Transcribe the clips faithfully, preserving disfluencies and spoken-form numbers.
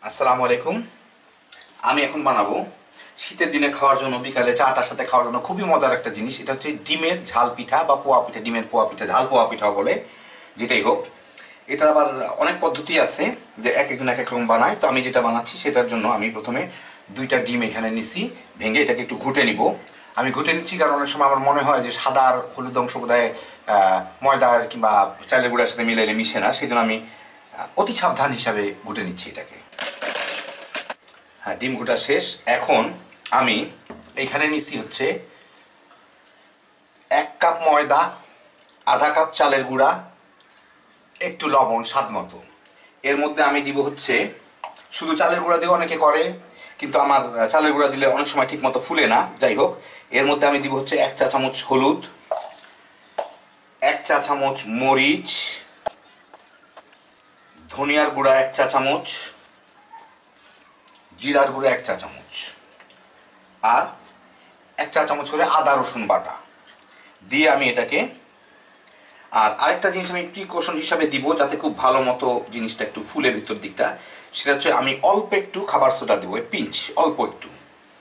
আসসালামু আলাইকুম। আমি এখন বানাবো শীতের দিনে খাওয়ার জন্য, বিকালে চাটার সাথে খাওয়ার জন্য খুবই মজার একটা জিনিস। এটা হচ্ছে ডিমের ঝাল পিঠা বা পোয়া পিঠা, ডিমের পোয়া পিঠা, ঝাল পোয়া পিঠাও বলে, যেটাই হোক। এটার আবার অনেক পদ্ধতি আছে, যে এক একজন এক এক রকম বানায়। তো আমি যেটা বানাচ্ছি সেটার জন্য আমি প্রথমে দুইটা ডিম এখানে নিছি, ভেঙে এটাকে একটু ঘুটে নিব। আমি ঘুটে নিচ্ছি কারণ অনেক সময় আমার মনে হয় যে সাদা আর হলুদ অংশ বোধহয় ময়দার কিংবা চালের গুঁড়ার সাথে মিলাইলে মিশে না, সেই জন্য আমি অতি সাবধান হিসাবে ঘুটে নিচ্ছি এটাকে। হ্যাঁ, ডিম ঘুটা শেষ। এখন আমি এইখানে নিচ্ছি হচ্ছে এক কাপ ময়দা, আধা কাপ চালের গুঁড়া, একটু লবণ স্বাদ মতো। এর মধ্যে আমি দিব হচ্ছে, শুধু চালের গুঁড়া দিয়ে অনেকে করে, কিন্তু আমার চালের গুঁড়া দিলে অনেক সময় ঠিক মতো ফুলে না। যাই হোক, এর মধ্যে আমি দিব হচ্ছে এক চা চামচ হলুদ, এক চা চামচ মরিচ, ধনিয়ার গুঁড়া এক চা চামচ, জিরার গুঁড়ো এক চা চামচ, আর এক চা চামচ করে আদা রসুন বাটা দিয়ে আমি এটাকে। আর আরেকটা জিনিস আমি প্রিকশন হিসাবে দিব, যাতে খুব ভালো মতো জিনিসটা একটু ফুলে ভিতর দিকটা, সেটা হচ্ছে আমি অল্প একটু খাবার সোডা দিব, পিঞ্চ অল্প একটু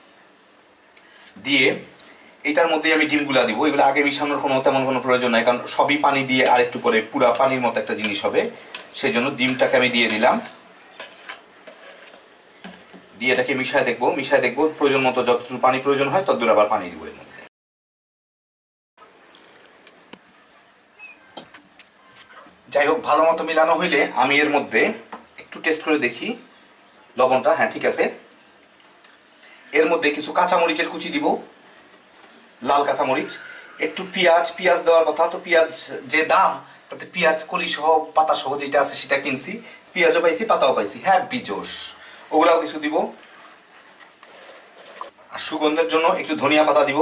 দিয়ে এটার মধ্যে আমি ডিমগুলা দিব। এগুলো আগে মিশানোর কোনো তেমন কোনো প্রয়োজন নাই, কারণ সবই পানি দিয়ে আর একটু পরে পুরা পানির মতো একটা জিনিস হবে। সেই জন্য ডিমটাকে আমি দিয়ে দিলাম, দিয়ে এটাকে মিশায় দেখবো মিশায় দেখবো প্রয়োজন মতো যতটুকু পানি প্রয়োজন হয় ততদূর আবার পানি দিব এর মধ্যে। যাই হোক, ভালো মতো মিলানো হইলে আমি এর মধ্যে একটু টেস্ট করে দেখি লবণটা। হ্যাঁ, ঠিক আছে। এর মধ্যে কিছু কাঁচামরিচের কুচি দিব, লাল কাঁচামরিচ, একটু পেঁয়াজ। পেঁয়াজ দেওয়ার কথা, তো পেঁয়াজ যে দাম, তাতে পেঁয়াজ কলি সহ পাতা সহ যেটা আছে সেটা কিনছি, পেঁয়াজও পাইছি পাতাও পাইছি, হ্যাঁ বিজোস, ওগুলাও কিছু দিব। আর সুগন্ধের জন্য একটু ধনিয়া পাতা দিব,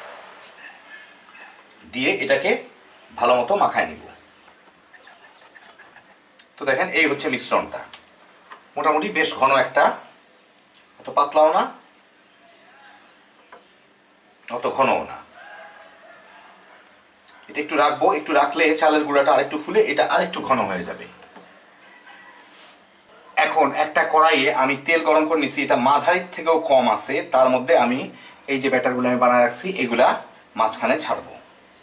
দিয়ে এটাকে ভালো মতো মাখায় নিব। তো দেখেন, এই হচ্ছে মিশ্রণটা, মোটামুটি বেশ ঘন একটা, অত পাতলাও না অত ঘনও না। এটা একটু রাখবো, একটু রাখলে চালের গুঁড়াটা আরেকটু ফুলে এটা আরেকটু ঘন হয়ে যাবে। এখন একটা কড়াইয়ে আমি তেল গরম করে নিছি, এটা মাঝারির থেকেও কম আছে। তার মধ্যে আমি এই যে ব্যাটারগুলো আমি বানায় রাখছি, এগুলা মাঝখানে ছাড়বো।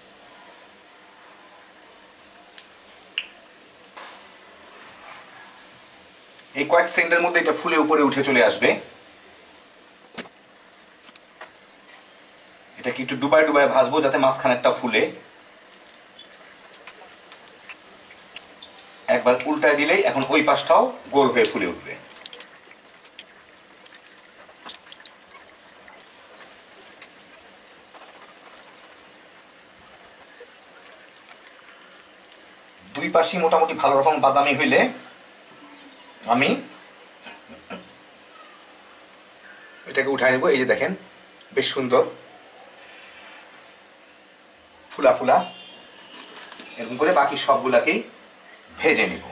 এই কয়েক সেকেন্ডের মধ্যে এটা ফুলে উপরে উঠে চলে আসবে। এটাকে একটু ডুবাই ডুবাই ভাজবো যাতে মাঝখানেরটা ফুলে। একবার উল্টায় দিলেই এখন ওই পাশটাও গোল হয়ে ফুলে উঠবে। দুই পাশই মোটামুটি ভালো রকম বাদামি হইলে আমি এটাকে উঠায় নেব। এই যে দেখেন, বেশ সুন্দর ফুলা ফুলা। এরকম করে বাকি সবগুলাকেই ভেজে নিব।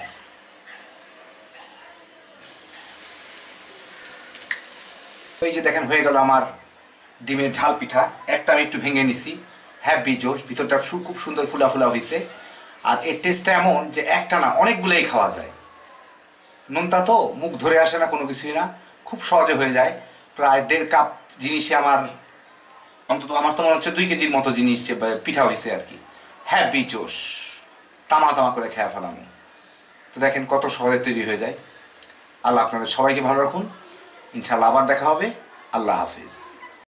এই যে দেখেন, হয়ে গেল আমার ডিমের ঝাল পিঠা। একটা আমি একটু ভেঙে নিছি, হ্যাভি জোশ, ভিতরটা খুব সুন্দর ফুলা ফুলা হয়েছে। আর এর টেস্টটা এমন যে একটা না, অনেকগুলোই খাওয়া যায়। নোনতা তো মুখ ধরে আসে না, কোনো কিছুই না, খুব সহজে হয়ে যায়। প্রায় দেড় কাপ জিনিসে আমার, অন্তত আমার তো মনে হচ্ছে দুই কেজির মতো জিনিস পিঠা হয়েছে আর কি। হ্যাভি জোশ, তামা তামা করে খেয়া ফেলানো। তো দেখেন কত সহজে তৈরি হয়ে যায়। আল্লাহ আপনাদের সবাইকে ভালো রাখুন। ইনশাআল্লাহ আবার দেখা হবে। আল্লাহ হাফিজ।